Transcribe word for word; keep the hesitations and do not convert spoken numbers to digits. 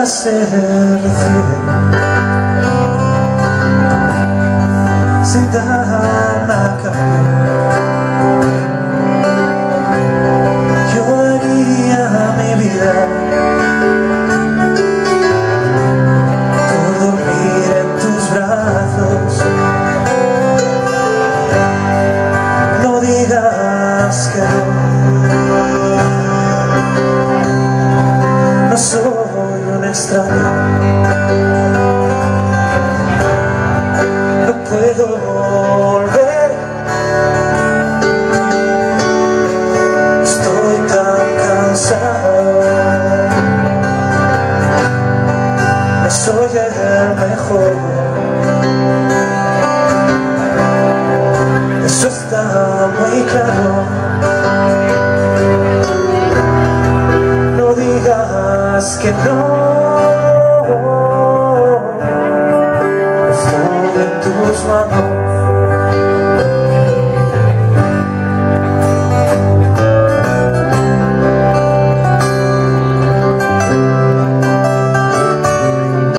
se recibe sin dar a cambio. Yo haría mi vida por dormir en tus brazos. No digas que no, no soy un extraño. No puedo volver, estoy tan cansado. No soy el mejor, eso está muy claro. No digas que no,